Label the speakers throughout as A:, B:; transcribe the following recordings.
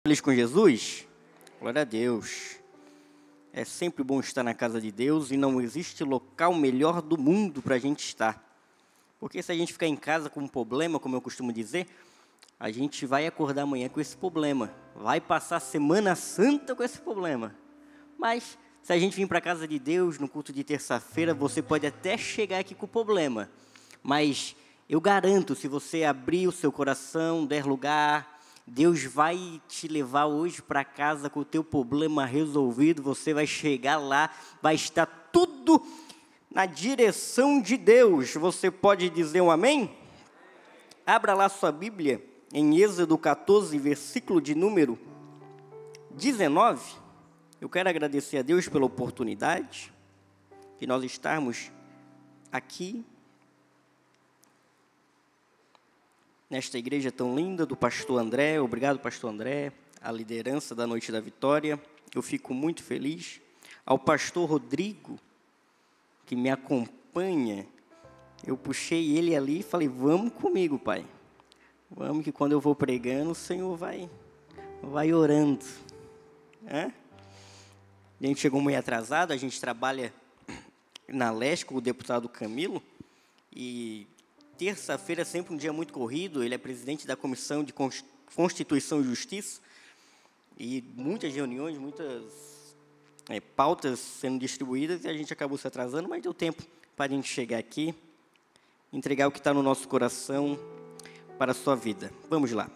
A: Feliz com Jesus? Glória a Deus. É sempre bom estar na casa de Deus e não existe local melhor do mundo para a gente estar. Porque se a gente ficar em casa com um problema, como eu costumo dizer, a gente vai acordar amanhã com esse problema. Vai passar a Semana Santa com esse problema. Mas se a gente vir para a casa de Deus no culto de terça-feira, você pode até chegar aqui com o problema. Mas eu garanto, se você abrir o seu coração, der lugar, Deus vai te levar hoje para casa com o teu problema resolvido. Você vai chegar lá, vai estar tudo na direção de Deus. Você pode dizer um amém? Abra lá sua Bíblia em Êxodo 14, versículo de número 19. Eu quero agradecer a Deus pela oportunidade de nós estarmos aqui nesta igreja tão linda do pastor André. Obrigado, pastor André, a liderança da Noite da Vitória. Eu fico muito feliz. Ao pastor Rodrigo, que me acompanha, eu puxei ele ali e falei, vamos comigo, pai. Vamos que quando eu vou pregando, o Senhor vai orando. A gente chegou meio atrasado, a gente trabalha na Leste com o deputado Camilo, e terça-feira é sempre um dia muito corrido. Ele é presidente da Comissão de Constituição e Justiça, e muitas reuniões, muitas pautas sendo distribuídas, e a gente acabou se atrasando, mas deu tempo para a gente chegar aqui, entregar o que está no nosso coração para a sua vida. Vamos lá.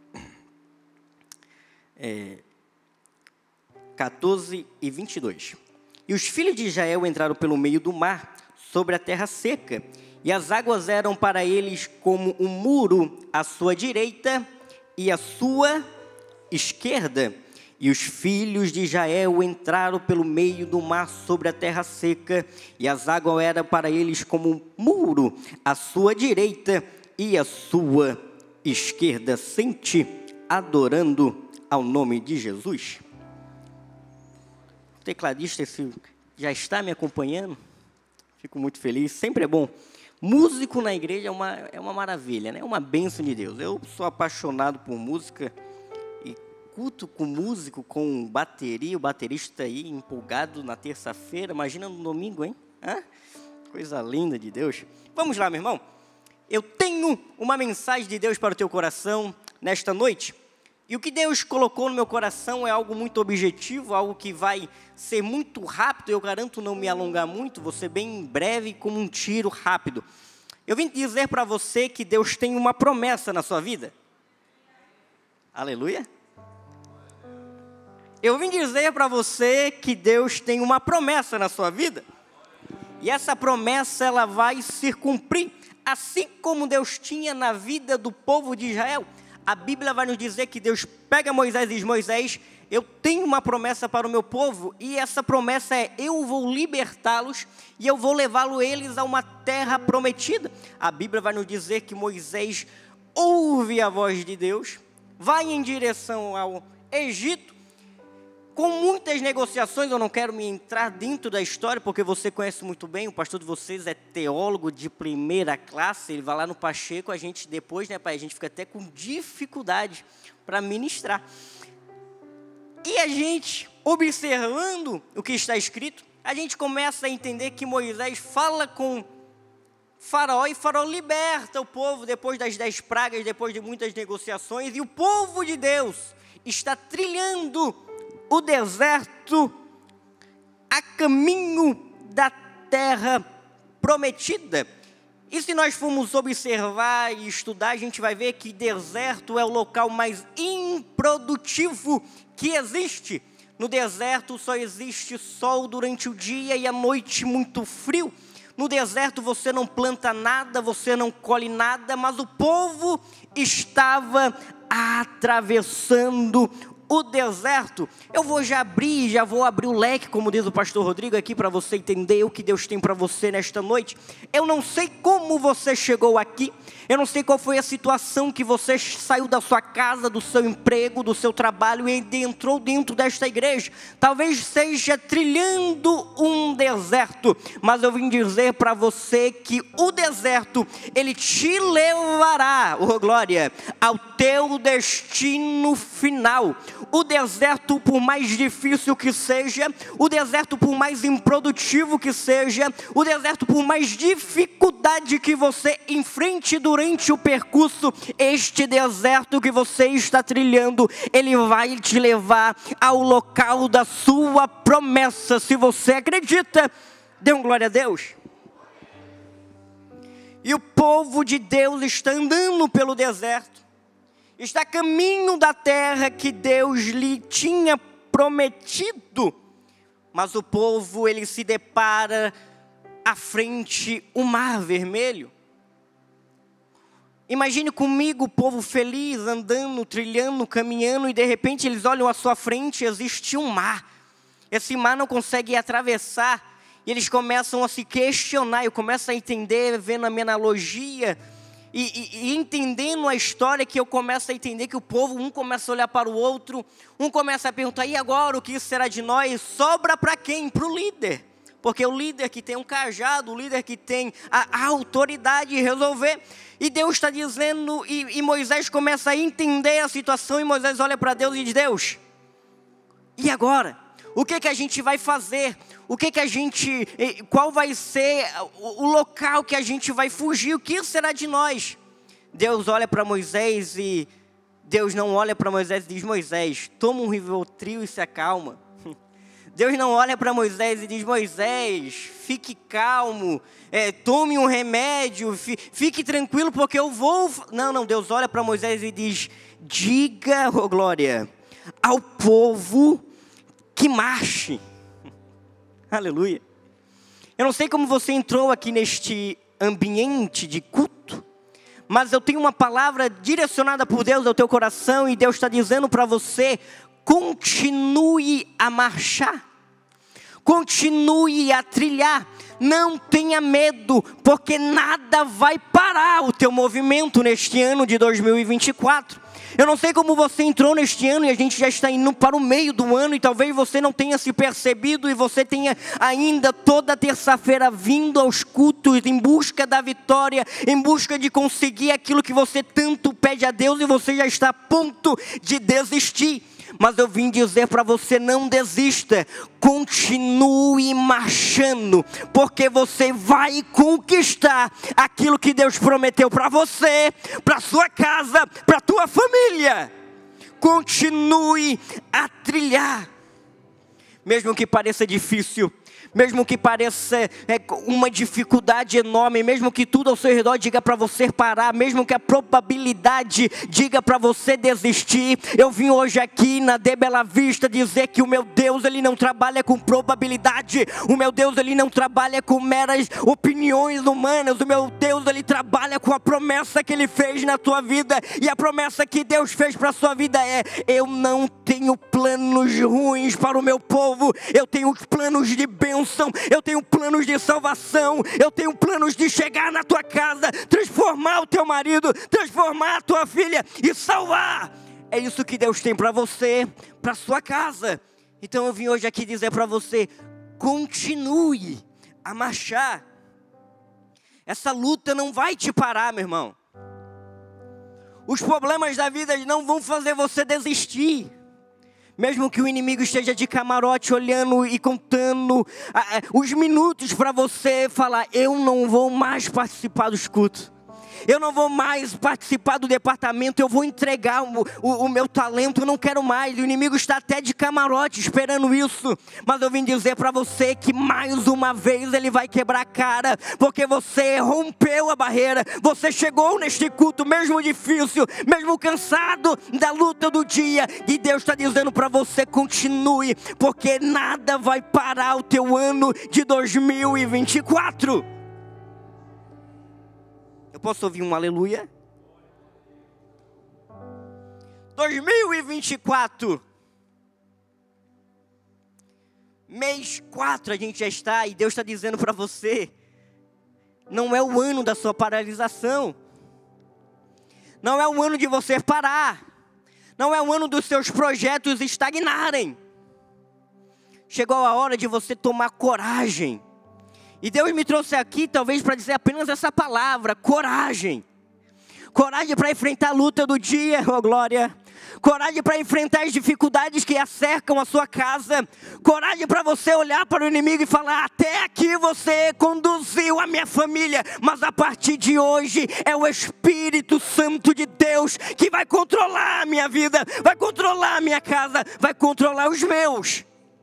A: 14 e 22. E os filhos de Israel entraram pelo meio do mar, sobre a terra seca, e as águas eram para eles como um muro à sua direita e à sua esquerda. E os filhos de Israel entraram pelo meio do mar sobre a terra seca, e as águas eram para eles como um muro à sua direita e à sua esquerda. Sente adorando ao nome de Jesus. O tecladista já está me acompanhando. Fico muito feliz. Sempre é bom. Músico na igreja é uma maravilha, né? É uma bênção de Deus. Eu sou apaixonado por música, e culto com músico, com bateria, o baterista aí empolgado na terça-feira, imagina no domingo, hein? Coisa linda de Deus. Vamos lá, meu irmão. Eu tenho uma mensagem de Deus para o teu coração nesta noite. E o que Deus colocou no meu coração é algo muito objetivo, algo que vai ser muito rápido. Eu garanto não me alongar muito, vou ser bem breve, como um tiro rápido. Eu vim dizer para você que Deus tem uma promessa na sua vida. Aleluia. Eu vim dizer para você que Deus tem uma promessa na sua vida. E essa promessa, ela vai se cumprir, assim como Deus tinha na vida do povo de Israel. A Bíblia vai nos dizer que Deus pega Moisés e diz, Moisés, eu tenho uma promessa para o meu povo, e essa promessa é, eu vou libertá-los e eu vou levá-los eles a uma terra prometida. A Bíblia vai nos dizer que Moisés ouve a voz de Deus, vai em direção ao Egito, com muitas negociações. Eu não quero me entrar dentro da história, porque você conhece muito bem, o pastor de vocês é teólogo de primeira classe, ele vai lá no Pacheco, a gente depois, né, pai, a gente fica até com dificuldade para ministrar. E a gente, observando o que está escrito, a gente começa a entender que Moisés fala com Faraó, e Faraó liberta o povo depois das 10 pragas, depois de muitas negociações, e o povo de Deus está trilhando o deserto a caminho da terra prometida. E se nós formos observar e estudar, a gente vai ver que deserto é o local mais improdutivo que existe. No deserto só existe sol durante o dia e à noite muito frio. No deserto você não planta nada, você não colhe nada, mas o povo estava atravessando o deserto. Eu vou abrir o leque, como diz o pastor Rodrigo aqui, para você entender o que Deus tem para você nesta noite. Eu não sei como você chegou aqui, eu não sei qual foi a situação que você saiu da sua casa, do seu emprego, do seu trabalho e entrou dentro desta igreja. Talvez seja trilhando um deserto, mas eu vim dizer para você que o deserto, ele te levará, oh glória, ao teu destino final. o deserto, por mais difícil que seja, o deserto por mais improdutivo que seja, o deserto por mais dificuldade que você enfrente durante o percurso, este deserto que você está trilhando, ele vai te levar ao local da sua promessa. Se você acredita, dê um glória a Deus. E o povo de Deus está andando pelo deserto, está a caminho da terra que Deus lhe tinha prometido, mas o povo, ele se depara à frente o Mar Vermelho. Imagine comigo o povo feliz, andando, trilhando, caminhando, e de repente eles olham à sua frente, existe um mar. Esse mar não consegue atravessar. E eles começam a se questionar, eu começo a entender, vendo a minha analogia, e entendendo a história, que eu começo a entender que o povo, um começa a olhar para o outro, um começa a perguntar, e agora o que será de nós? Sobra para quem? Para o líder. Porque o líder que tem um cajado, o líder que tem a autoridade de resolver. E Deus está dizendo, e Moisés começa a entender a situação, e Moisés olha para Deus e diz, Deus, e agora? O que a gente vai fazer? Qual vai ser o local que a gente vai fugir? O que será de nós? Deus olha para Moisés e Deus não olha para Moisés e diz, Moisés, toma um Rivotril e se acalma. Deus não olha para Moisés e diz, Moisés, fique calmo, tome um remédio, fique tranquilo porque eu vou... Não, Deus olha para Moisés e diz, diga, oh glória, ao povo que marche. Aleluia. Eu não sei como você entrou aqui neste ambiente de culto, mas eu tenho uma palavra direcionada por Deus ao teu coração, e Deus está dizendo para você, continue a marchar, continue a trilhar, não tenha medo, porque nada vai parar o teu movimento neste ano de 2024. Eu não sei como você entrou neste ano, e a gente já está indo para o meio do ano, e talvez você não tenha se percebido, e você tenha ainda toda terça-feira vindo aos cultos em busca da vitória, em busca de conseguir aquilo que você tanto pede a Deus, e você já está a ponto de desistir. Mas eu vim dizer para você, não desista, continue marchando, porque você vai conquistar aquilo que Deus prometeu para você, para sua casa, para tua família. Continue a trilhar, mesmo que pareça difícil, mesmo que pareça uma dificuldade enorme, mesmo que tudo ao seu redor diga para você parar, mesmo que a probabilidade diga para você desistir. Eu vim hoje aqui na De Bela Vista dizer que o meu Deus, ele não trabalha com probabilidade, o meu Deus, ele não trabalha com meras opiniões humanas, o meu Deus, ele trabalha com a promessa que ele fez na tua vida, e a promessa que Deus fez para a sua vida é, eu não tenho planos ruins para o meu povo, eu tenho planos de bênção, eu tenho planos de salvação, eu tenho planos de chegar na tua casa, transformar o teu marido, transformar a tua filha e salvar. É isso que Deus tem para você, para sua casa. Então eu vim hoje aqui dizer para você, continue a marchar. Essa luta não vai te parar, meu irmão. Os problemas da vida não vão fazer você desistir. Mesmo que o inimigo esteja de camarote olhando e contando os minutos para você falar, eu não vou mais participar dos cultos, eu não vou mais participar do departamento, eu vou entregar o meu talento, eu não quero mais. O inimigo está até de camarote esperando isso. Mas eu vim dizer para você que mais uma vez ele vai quebrar a cara, porque você rompeu a barreira, você chegou neste culto mesmo difícil, mesmo cansado da luta do dia, e Deus está dizendo para você, continue, porque nada vai parar o teu ano de 2024. Eu posso ouvir um aleluia? 2024. Mês 4 a gente já está, e Deus está dizendo para você, não é o ano da sua paralisação. Não é o ano de você parar. Não é o ano dos seus projetos estagnarem. Chegou a hora de você tomar coragem. E Deus me trouxe aqui talvez para dizer apenas essa palavra, coragem. Coragem para enfrentar a luta do dia, oh glória. coragem para enfrentar as dificuldades que acercam a sua casa, coragem para você olhar para o inimigo e falar: até aqui você conduziu a minha família, mas a partir de hoje é o Espírito Santo de Deus que vai controlar a minha vida, vai controlar a minha casa, vai controlar os meus.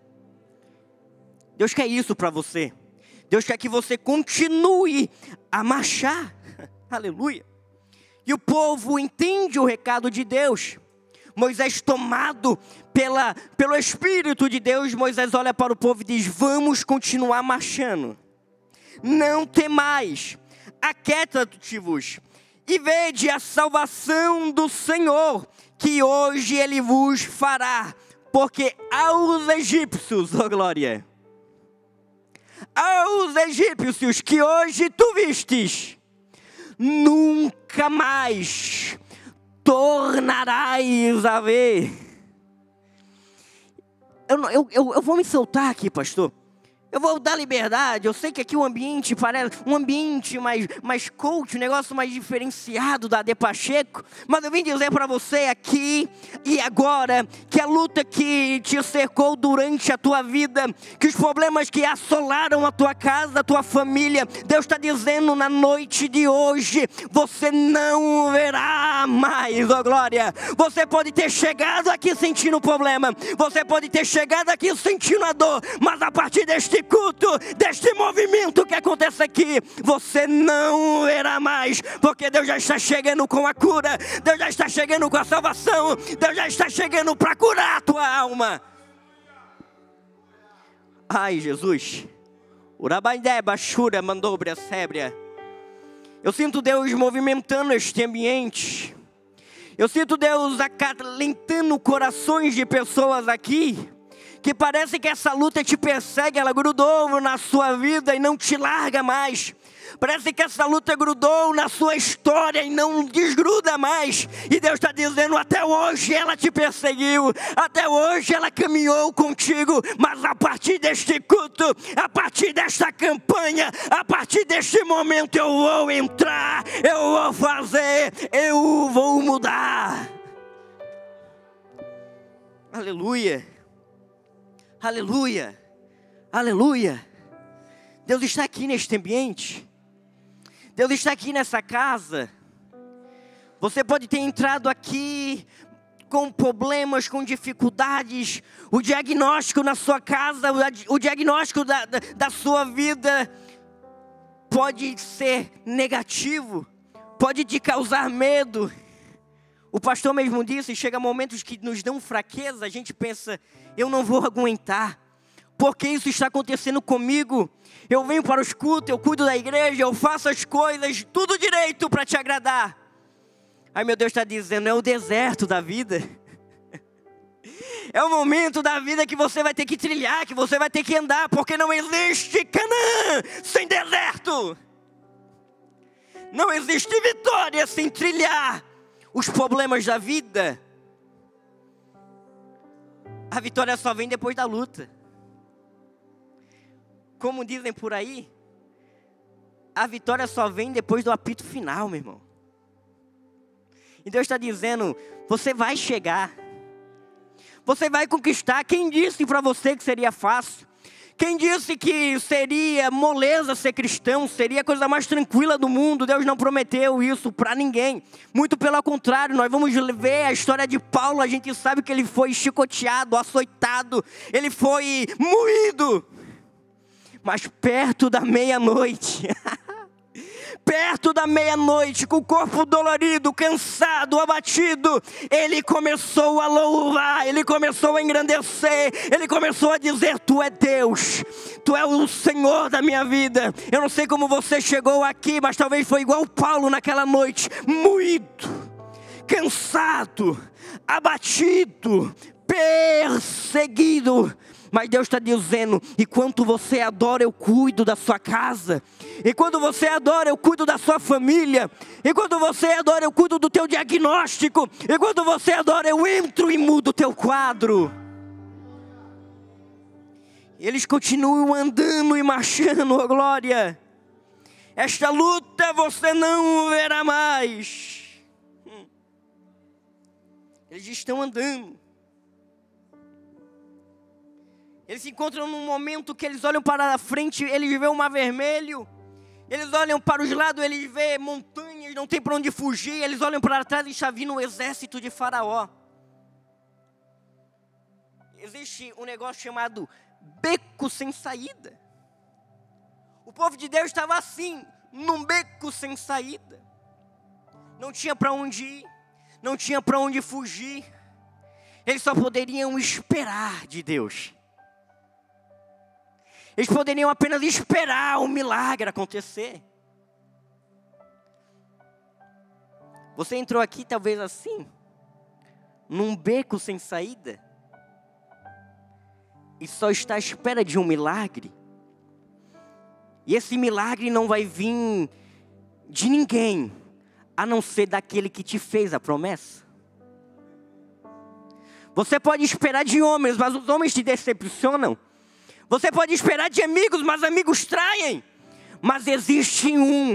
A: Deus quer isso para você. Deus quer que você continue a marchar. Aleluia. E o povo entende o recado de Deus. Moisés, tomado pelo Espírito de Deus, Moisés olha para o povo e diz: vamos continuar marchando. Não temais, aquieta-vos e vede a salvação do Senhor, que hoje Ele vos fará. Porque aos egípcios, ó glória, aos egípcios que hoje tu vistes, nunca mais tornarás a ver. Eu vou me soltar aqui, pastor. Eu vou dar liberdade. Eu sei que aqui o ambiente parece um ambiente mais coach, um negócio mais diferenciado da De Pacheco. Mas eu vim dizer para você aqui e agora que a luta que te cercou durante a tua vida, que os problemas que assolaram a tua casa, a tua família, Deus está dizendo na noite de hoje: você não verá mais, ó glória. Você pode ter chegado aqui sentindo o problema, você pode ter chegado aqui sentindo a dor, mas a partir deste culto, deste movimento que acontece aqui, você não verá mais, porque Deus já está chegando com a cura, Deus já está chegando com a salvação, Deus já está chegando para curar a tua alma. Ai, Jesus. Eu sinto Deus movimentando este ambiente. Eu sinto Deus acalentando corações de pessoas aqui, que parece que essa luta te persegue, ela grudou na sua vida e não te larga mais. Parece que essa luta grudou na sua história e não desgruda mais. E Deus está dizendo: até hoje ela te perseguiu, até hoje ela caminhou contigo, mas a partir deste culto, a partir desta campanha, a partir deste momento eu vou entrar, eu vou fazer, eu vou mudar. Aleluia. Aleluia, aleluia. Deus está aqui neste ambiente. Deus está aqui nessa casa. Você pode ter entrado aqui com problemas, com dificuldades. O diagnóstico na sua casa, o diagnóstico da sua vida pode ser negativo, pode te causar medo. O pastor mesmo disse: chega momentos que nos dão fraqueza, a gente pensa: eu não vou aguentar, porque isso está acontecendo comigo. Eu venho para os cultos, eu cuido da igreja, eu faço as coisas, tudo direito para te agradar. Aí meu Deus está dizendo: é o deserto da vida. É o momento da vida que você vai ter que trilhar, que você vai ter que andar, porque não existe Canaã sem deserto. Não existe vitória sem trilhar os problemas da vida. A vitória só vem depois da luta. Como dizem por aí, a vitória só vem depois do apito final, meu irmão. E Deus está dizendo: você vai chegar, você vai conquistar. Quem disse para você que seria fácil? Quem disse que seria moleza ser cristão, seria a coisa mais tranquila do mundo? Deus não prometeu isso para ninguém. Muito pelo contrário, nós vamos ver a história de Paulo. A gente sabe que ele foi chicoteado, açoitado, ele foi moído. Mas perto da meia-noite, perto da meia-noite, com o corpo dolorido, cansado, abatido, ele começou a louvar, ele começou a engrandecer, ele começou a dizer: tu é Deus, tu é o Senhor da minha vida. Eu não sei como você chegou aqui, mas talvez foi igual Paulo naquela noite, moído, cansado, abatido, perseguido. Mas Deus está dizendo: enquanto você adora, eu cuido da sua casa. Enquanto você adora, eu cuido da sua família. Enquanto você adora, eu cuido do teu diagnóstico. Enquanto você adora, eu entro e mudo o teu quadro. Eles continuam andando e marchando, oh glória. Esta luta você não verá mais. Eles estão andando. Eles se encontram num momento que eles olham para a frente, eles veem o mar vermelho. Eles olham para os lados, eles veem montanhas, não tem para onde fugir. Eles olham para trás e está vindo o exército de Faraó. Existe um negócio chamado beco sem saída. O povo de Deus estava assim, num beco sem saída. Não tinha para onde ir, não tinha para onde fugir. Eles só poderiam esperar de Deus. Eles poderiam apenas esperar o milagre acontecer. Você entrou aqui talvez assim, num beco sem saída, e só está à espera de um milagre. E esse milagre não vai vir de ninguém, a não ser daquele que te fez a promessa. Você pode esperar de homens, mas os homens te decepcionam. Você pode esperar de amigos, mas amigos traem. Mas existe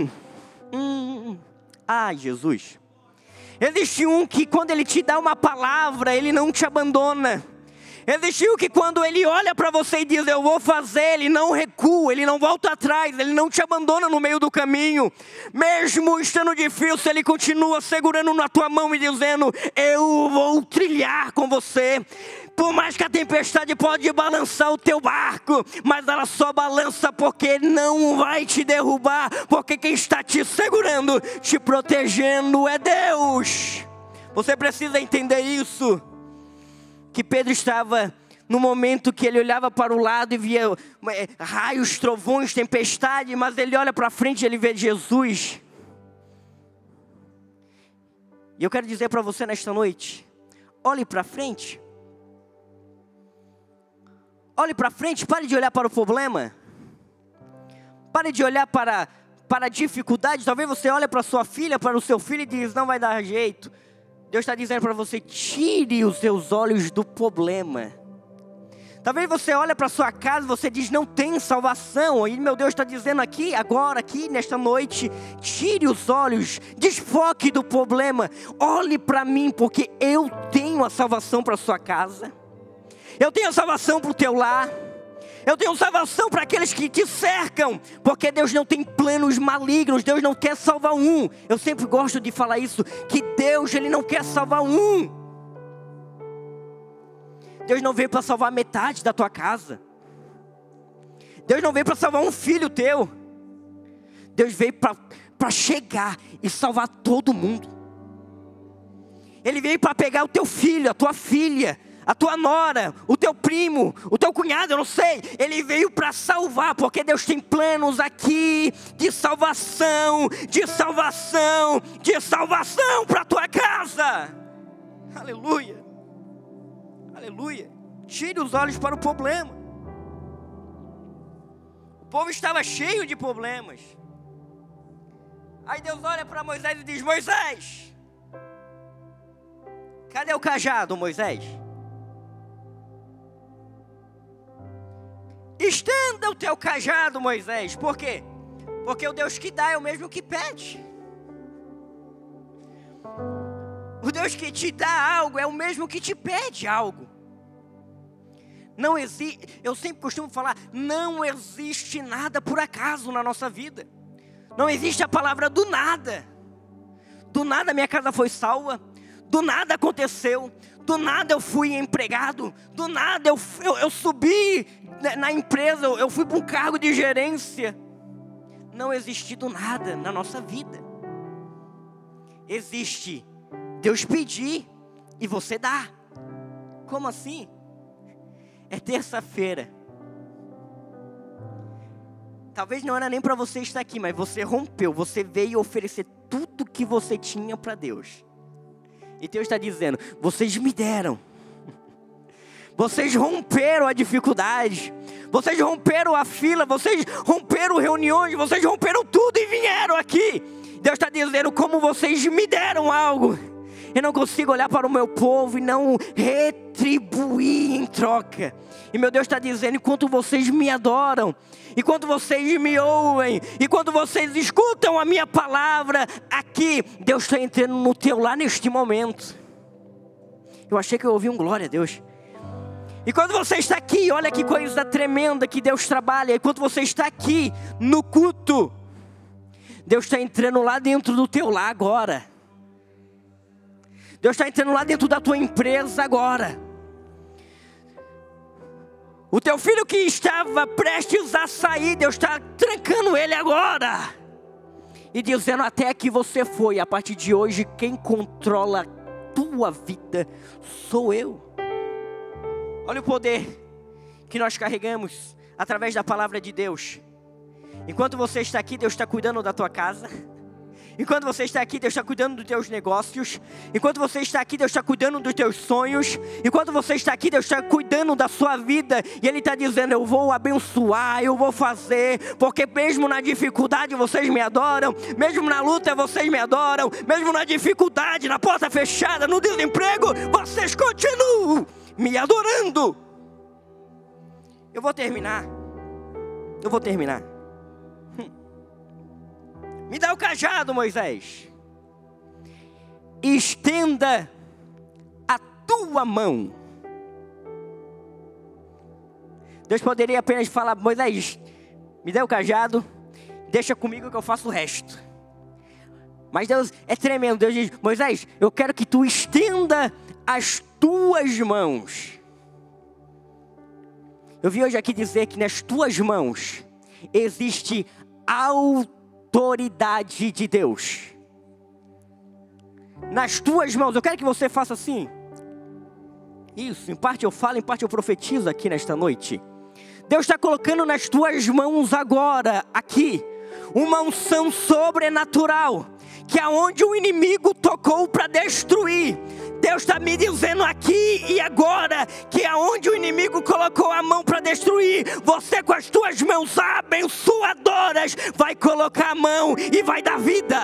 A: Jesus. Existe um que quando ele te dá uma palavra, ele não te abandona. Existe um que quando ele olha para você e diz, eu vou fazer, ele não recua, ele não volta atrás, ele não te abandona no meio do caminho. Mesmo estando difícil, ele continua segurando na tua mão e dizendo, eu vou trilhar com você. Por mais que a tempestade pode balançar o teu barco, mas ela só balança porque não vai te derrubar, porque quem está te segurando, te protegendo é Deus. Você precisa entender isso. Que Pedro estava no momento que ele olhava para o lado e via raios, trovões, tempestade, mas ele olha para frente e ele vê Jesus. E eu quero dizer para você nesta noite, olhe para frente. Olhe para frente, pare de olhar para o problema. Pare de olhar para a dificuldade. Talvez você olhe para sua filha, para o seu filho e diz, não vai dar jeito. Deus está dizendo para você, tire os seus olhos do problema. Talvez você olhe para sua casa e você diz, não tem salvação. E meu Deus está dizendo aqui, agora, aqui, nesta noite, tire os olhos, desfoque do problema. Olhe para mim, porque eu tenho a salvação para a sua casa. Eu tenho a salvação para o teu lar. Eu tenho salvação para aqueles que te cercam, porque Deus não tem planos malignos, Deus não quer salvar um. Eu sempre gosto de falar isso, que Deus, Ele não quer salvar um. Deus não veio para salvar metade da tua casa. Deus não veio para salvar um filho teu. Deus veio para chegar e salvar todo mundo. Ele veio para pegar o teu filho, a tua filha, a tua nora, o teu primo, o teu cunhado, eu não sei. Ele veio para salvar, porque Deus tem planos aqui de salvação, de salvação, de salvação para a tua casa. Aleluia, aleluia. Tire os olhos para o problema. O povo estava cheio de problemas. Aí Deus olha para Moisés e diz, Moisés, cadê o cajado, Moisés? Estenda o teu cajado, Moisés. Por quê? Porque o Deus que dá é o mesmo que pede. O Deus que te dá algo é o mesmo que te pede algo. Não existe, eu sempre costumo falar, não existe nada por acaso na nossa vida. Não existe a palavra do nada. Do nada minha casa foi salva. Do nada aconteceu. Do nada eu fui empregado. Do nada eu subi na empresa. Eu fui para um cargo de gerência. Não existe do nada na nossa vida. Existe Deus pedir e você dá. Como assim? É terça-feira. Talvez não era nem para você estar aqui, mas você rompeu. Você veio oferecer tudo que você tinha para Deus. E Deus está dizendo, vocês me deram. Vocês romperam a dificuldade. Vocês romperam a fila. Vocês romperam reuniões. Vocês romperam tudo e vieram aqui. Deus está dizendo, como vocês me deram algo, eu não consigo olhar para o meu povo e não retribuir em troca. E meu Deus está dizendo, enquanto vocês me adoram, enquanto vocês me ouvem, enquanto vocês escutam a minha palavra aqui, Deus está entrando no teu lar neste momento. Eu achei que eu ouvi um glória a Deus. E quando você está aqui, olha que coisa tremenda que Deus trabalha. E quando você está aqui no culto, Deus está entrando lá dentro do teu lar agora. Deus está entrando lá dentro da tua empresa agora. O teu filho que estava prestes a sair, Deus está trancando ele agora. E dizendo: até que você foi, a partir de hoje quem controla a tua vida sou eu. Olha o poder que nós carregamos através da palavra de Deus. Enquanto você está aqui, Deus está cuidando da tua casa. Enquanto você está aqui, Deus está cuidando dos teus negócios. Enquanto você está aqui, Deus está cuidando dos teus sonhos. Enquanto você está aqui, Deus está cuidando da sua vida. E Ele está dizendo: eu vou abençoar, eu vou fazer. Porque mesmo na dificuldade vocês me adoram. Mesmo na luta vocês me adoram. Mesmo na dificuldade, na porta fechada, no desemprego, vocês continuam me adorando. Eu vou terminar. Me dá o cajado, Moisés. Estenda a tua mão. Deus poderia apenas falar: Moisés, me dá o cajado, deixa comigo que eu faço o resto. Mas Deus é tremendo. Deus diz: Moisés, eu quero que tu estenda as tuas mãos. Eu vim hoje aqui dizer que nas tuas mãos existe autoridade de Deus. Nas tuas mãos, eu quero que você faça assim. Isso, em parte eu falo, em parte eu profetizo aqui nesta noite. Deus está colocando nas tuas mãos agora, aqui, uma unção sobrenatural, que aonde o inimigo tocou para destruir, Deus está me dizendo aqui e agora, que aonde o inimigo colocou a mão para destruir, você com as tuas mãos abençoadoras, vai colocar a mão e vai dar vida,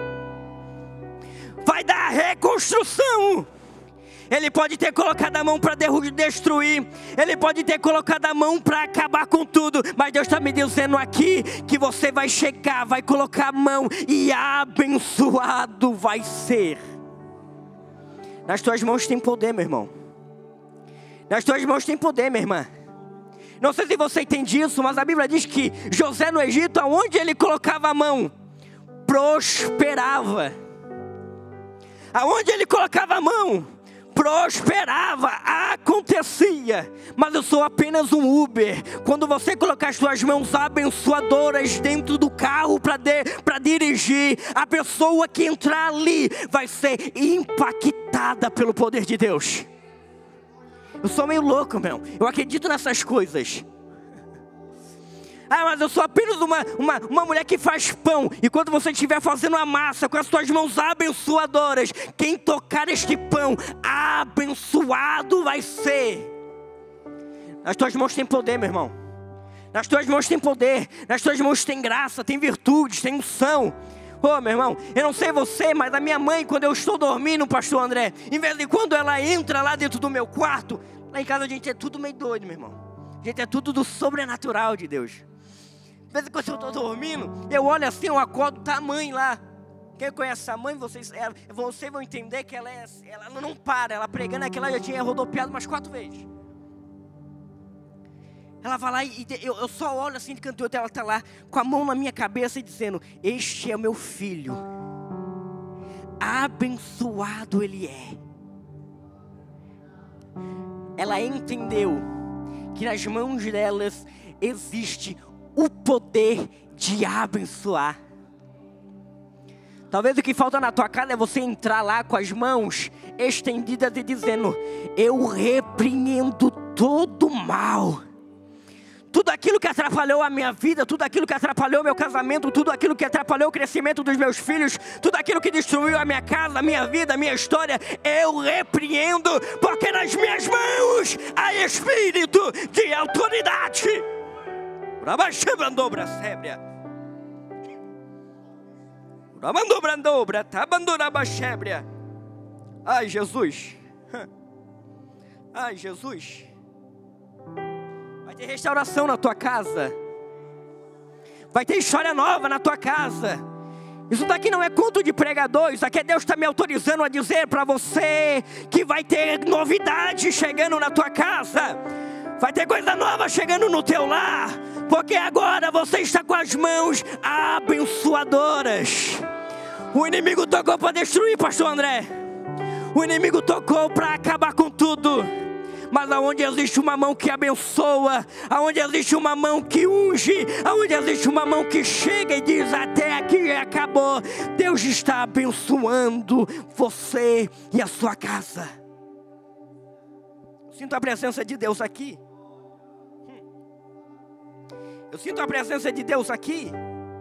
A: vai dar reconstrução. Ele pode ter colocado a mão para destruir, ele pode ter colocado a mão para acabar com tudo, mas Deus está me dizendo aqui que você vai chegar, vai colocar a mão e abençoado vai ser. Nas tuas mãos tem poder, meu irmão. Nas tuas mãos tem poder, minha irmã. Não sei se você entende isso, mas a Bíblia diz que José no Egito, aonde ele colocava a mão, prosperava. Aonde ele colocava a mão, prosperava, acontecia. Mas eu sou apenas um Uber. Quando você colocar as suas mãos abençoadoras dentro do carro para dirigir, a pessoa que entrar ali vai ser impactada pelo poder de Deus. Eu sou meio louco, meu. Eu acredito nessas coisas. Ah, mas eu sou apenas uma mulher que faz pão. E quando você estiver fazendo a massa com as suas mãos abençoadoras, quem tocar este pão, abençoado vai ser. Nas tuas mãos tem poder, meu irmão. Nas tuas mãos tem poder. Nas tuas mãos tem graça, tem virtudes, tem unção. Ô, meu irmão, eu não sei você, mas a minha mãe, quando eu estou dormindo, pastor André, em vez de quando ela entra lá dentro do meu quarto, lá em casa a gente é tudo meio doido, meu irmão. A gente é tudo do sobrenatural de Deus. Às vezes quando eu estou dormindo, eu olho assim, eu acordo, tá a mãe lá. Quem conhece a mãe, vocês vão entender que ela não para. Ela pregando aqui, ela já tinha rodopiado umas 4 vezes. Ela vai lá e eu só olho assim de canto, ela está lá com a mão na minha cabeça e dizendo: este é o meu filho, abençoado ele é. Ela entendeu que nas mãos delas existe o poder de abençoar. Talvez o que falta na tua casa é você entrar lá com as mãos estendidas e dizendo: eu repreendo todo mal. Tudo aquilo que atrapalhou a minha vida, tudo aquilo que atrapalhou o meu casamento, tudo aquilo que atrapalhou o crescimento dos meus filhos, tudo aquilo que destruiu a minha casa, a minha vida, a minha história, eu repreendo, porque nas minhas mãos há espírito de autoridade. Ai, Jesus. Ai, Jesus. Vai ter restauração na tua casa. Vai ter história nova na tua casa. Isso daqui não é conto de pregador, isso aqui é Deus está me autorizando a dizer para você que vai ter novidade chegando na tua casa. Vai ter coisa nova chegando no teu lar, porque agora você está com as mãos abençoadoras. O inimigo tocou para destruir, pastor André. O inimigo tocou para acabar com tudo. Mas aonde existe uma mão que abençoa, aonde existe uma mão que unge, aonde existe uma mão que chega e diz: até aqui acabou, Deus está abençoando você e a sua casa. Eu sinto a presença de Deus aqui. Eu sinto a presença de Deus aqui.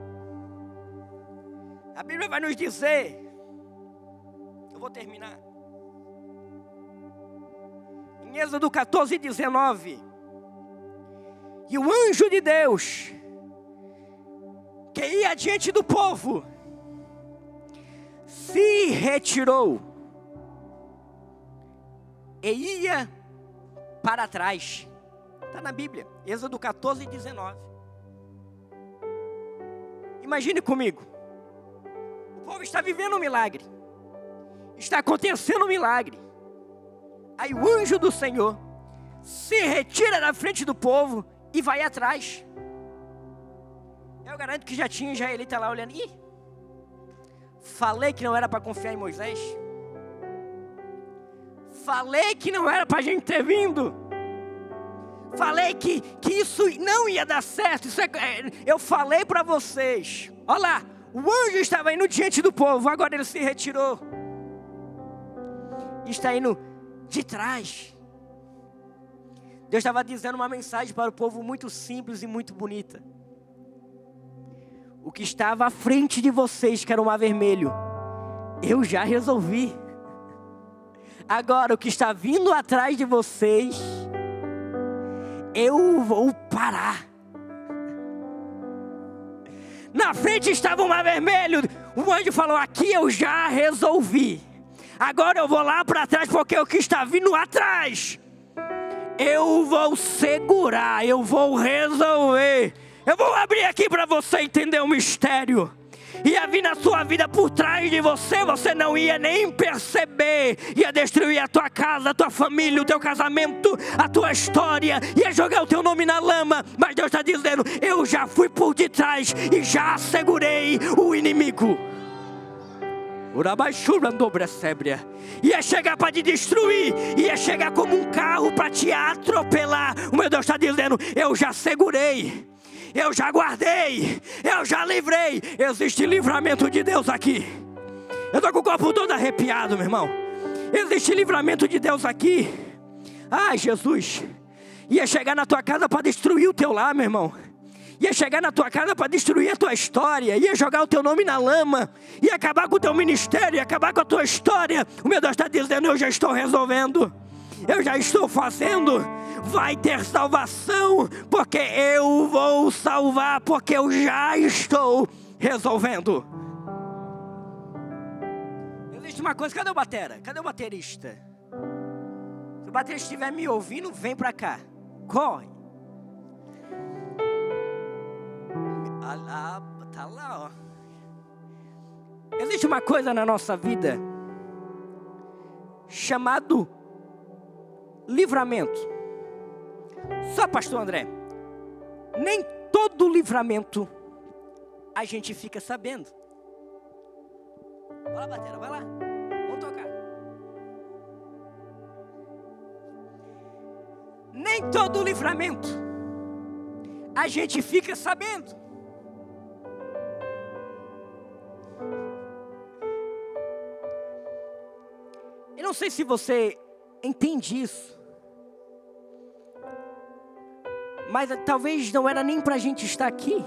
A: A Bíblia vai nos dizer, eu vou terminar, em Êxodo 14, 19, e o anjo de Deus, que ia diante do povo, se retirou, e ia para trás. Está na Bíblia, Êxodo 14, 19. Imagine comigo, o povo está vivendo um milagre, está acontecendo um milagre. Aí o anjo do Senhor se retira da frente do povo e vai atrás. Eu garanto que já tinha israelita lá olhando. Ih, falei que não era para confiar em Moisés. Falei que não era para a gente ter vindo. Falei que isso não ia dar certo. Eu falei para vocês. Olha lá, o anjo estava indo diante do povo, agora ele se retirou. Está indo de trás. Deus estava dizendo uma mensagem para o povo muito simples e muito bonita. O que estava à frente de vocês, que era o mar vermelho, eu já resolvi. Agora o que está vindo atrás de vocês, eu vou parar. Na frente estava o mar vermelho. O anjo falou: aqui eu já resolvi. Agora eu vou lá para trás, porque o que está vindo atrás, eu vou segurar, eu vou resolver. Eu vou abrir aqui para você entender o mistério. Ia vir na sua vida por trás de você, você não ia nem perceber. Ia destruir a tua casa, a tua família, o teu casamento, a tua história. Ia jogar o teu nome na lama. Mas Deus está dizendo: eu já fui por detrás e já segurei o inimigo. Ia chegar para te destruir, ia chegar como um carro para te atropelar. O meu Deus está dizendo: eu já segurei, eu já guardei, eu já livrei. Existe livramento de Deus aqui. Eu estou com o corpo todo arrepiado, meu irmão. Existe livramento de Deus aqui. Ai, Jesus. Ia chegar na tua casa para destruir o teu lar, meu irmão. Ia chegar na tua casa para destruir a tua história. Ia jogar o teu nome na lama. Ia acabar com o teu ministério. Ia acabar com a tua história. O meu Deus está dizendo: eu já estou resolvendo. Eu já estou fazendo. Vai ter salvação, porque eu vou salvar, porque eu já estou resolvendo. Existe uma coisa. Cadê o batera? Cadê o baterista? Se o baterista estiver me ouvindo, vem para cá. Corre. Tá lá, ó. Existe uma coisa na nossa vida chamado livramento. Só, pastor André, nem todo livramento a gente fica sabendo. Vai lá, batera, vai lá. Vamos tocar. Nem todo livramento a gente fica sabendo. Eu não sei se você entende isso, mas talvez não era nem para a gente estar aqui.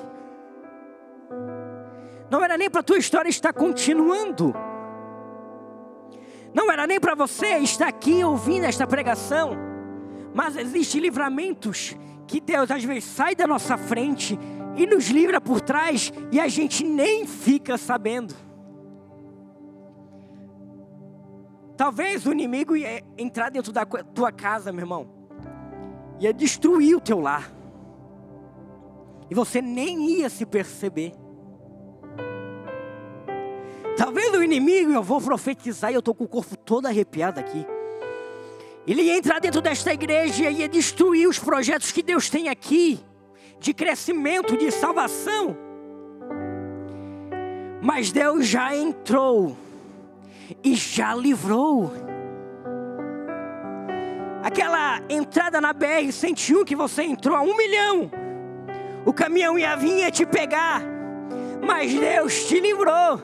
A: Não era nem para a tua história estar continuando. Não era nem para você estar aqui ouvindo esta pregação. Mas existem livramentos que Deus às vezes sai da nossa frente e nos livra por trás e a gente nem fica sabendo. Talvez o inimigo ia entrar dentro da tua casa, meu irmão, ia destruir o teu lar, e você nem ia se perceber. Talvez o inimigo, eu vou profetizar e eu estou com o corpo todo arrepiado aqui. Ele ia entrar dentro desta igreja e ia destruir os projetos que Deus tem aqui, de crescimento, de salvação. Mas Deus já entrou e já livrou. Aquela entrada na BR-101 que você entrou a 1 milhão, o caminhão ia vir e ia te pegar, mas Deus te livrou.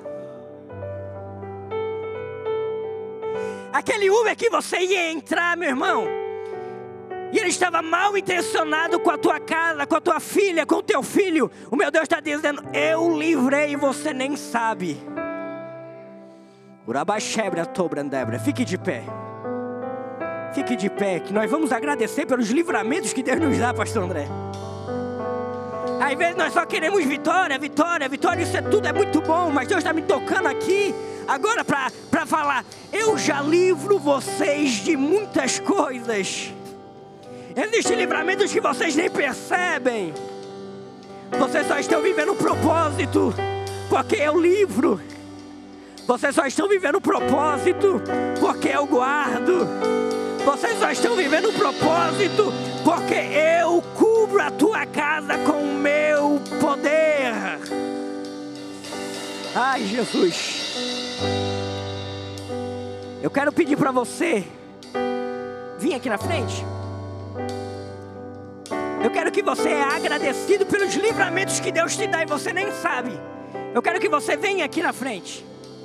A: Aquele Uber que você ia entrar, meu irmão, e ele estava mal intencionado com a tua casa, com a tua filha, com o teu filho. O meu Deus está dizendo: eu livrei e você nem sabe. Fique de pé. Fique de pé, que nós vamos agradecer pelos livramentos que Deus nos dá, pastor André. Às vezes nós só queremos vitória, vitória, vitória. Isso é tudo, é muito bom, mas Deus está me tocando aqui agora para falar: eu já livro vocês de muitas coisas. Existem livramentos que vocês nem percebem. Vocês só estão vivendo um propósito porque eu livro. Vocês só estão vivendo um propósito porque eu guardo. Vocês só estão vivendo um propósito porque eu cubro a tua casa com o meu poder. Ai, Jesus. Eu quero pedir para você vir aqui na frente. Eu quero que você é agradecido pelos livramentos que Deus te dá e você nem sabe. Eu quero que você venha aqui na frente.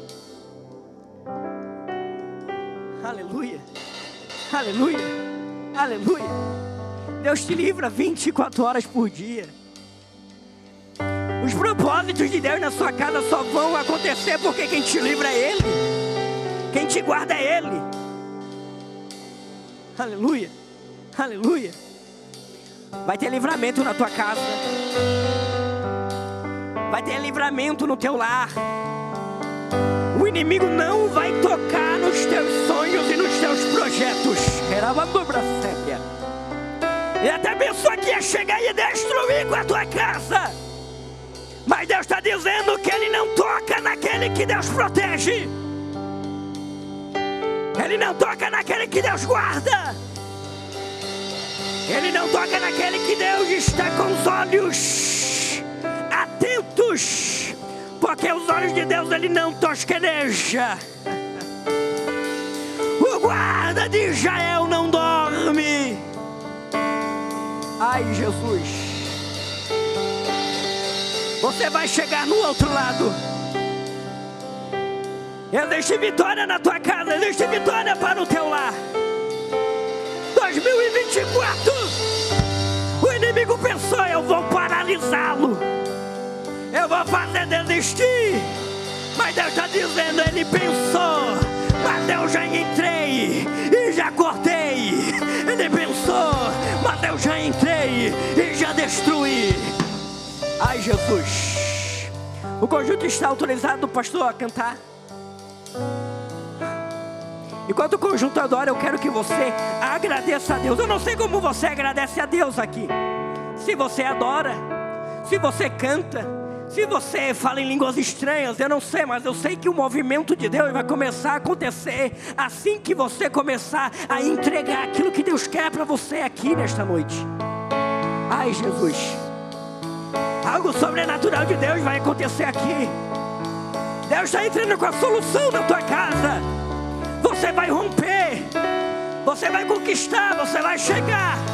A: Aleluia. Aleluia. Aleluia. Deus te livra 24 horas por dia. Os propósitos de Deus na sua casa só vão acontecer porque quem te livra é Ele. Quem te guarda é Ele. Aleluia. Aleluia. Vai ter livramento na tua casa. Vai ter livramento no teu lar. O inimigo não vai tocar nos teus sonhos e nos teus projetos. Ele até pensou que ia chegar e ia destruir com a tua casa. Mas Deus está dizendo que Ele não toca naquele que Deus protege. Ele não toca naquele que Deus guarda. Ele não toca naquele que Deus está com os olhos atentos. Porque os olhos de Deus Ele não tosqueneja. O guarda de Israel não dorme. Ai, Jesus. Você vai chegar no outro lado. Existe vitória na tua casa. Existe vitória para o teu lar. 2024. O inimigo pensou: eu vou paralisá-lo. Eu vou fazer desistir. Mas Deus está dizendo: Ele pensou, mas eu já entrei e já cortei. Ele pensou, mas eu já entrei e já destruí. Ai, Jesus. O conjunto está autorizado, pastor, a cantar. Enquanto o conjunto adora, eu quero que você agradeça a Deus. Eu não sei como você agradece a Deus aqui. Se você adora, se você canta, se você fala em línguas estranhas, eu não sei, mas eu sei que o movimento de Deus vai começar a acontecer assim que você começar a entregar aquilo que Deus quer para você aqui nesta noite. Ai, Jesus. Algo sobrenatural de Deus vai acontecer aqui. Deus está entrando com a solução na tua casa. Você vai romper, você vai conquistar, você vai chegar.